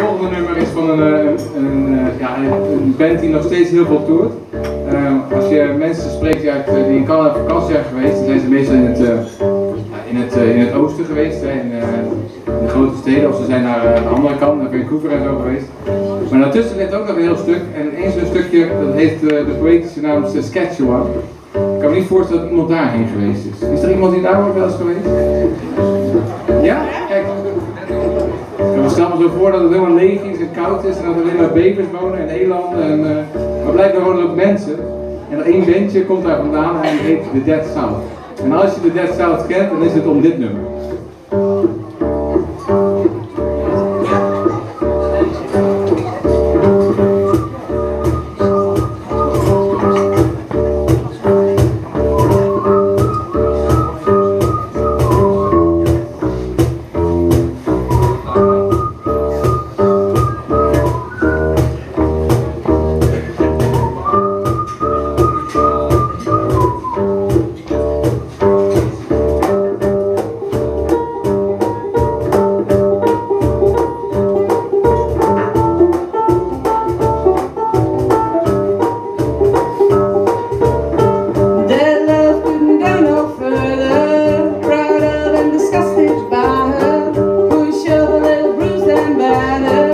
volgende nummer is van een band die nog steeds heel veel toert. Als je mensen spreekt die in Canada op vakantie zijn geweest, dan zijn ze meestal in het oosten geweest, in de grote steden, of ze zijn naar de andere kant, naar Vancouver en zo geweest. Maar daartussen ligt ook nog een heel stuk, en eens zo'n stukje, dat heeft de poëtische naam Saskatchewan. Ik kan me niet voorstellen dat iemand daarheen geweest is. Is er iemand die daar ook wel eens geweest? Ja? Kijk. Ik stel me zo voor dat het helemaal leeg is en koud is en dat er alleen maar bevers wonen en elanden. Maar blijkbaar wonen er ook mensen. En er één bandje komt daar vandaan en die heet The Dead South. En als je The Dead South kent, dan is het om dit nummer. Disgusted by her, who showed a little bruised and battered.